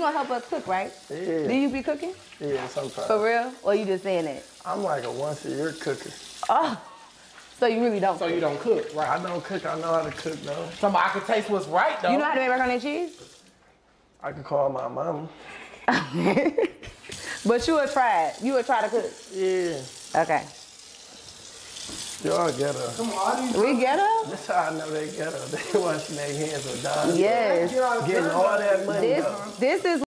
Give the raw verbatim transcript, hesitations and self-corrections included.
You gonna help us cook, right? Yeah. Do you be cooking? Yeah, sometimes. For real? Or you just saying that? I'm like a once a year cooker. Oh, so you really don't So cook. you don't cook, right? I don't cook, I know how to cook though. Somebody I can taste what's right though. You know how to make macaroni and cheese? I can call my mama. But you would try it. You would try to cook. Yeah. Okay. Y'all ghetto. Come on, these We get her? That's how I know they ghetto. They washing their hands or dying. Yes. Getting all that money. This, though. this is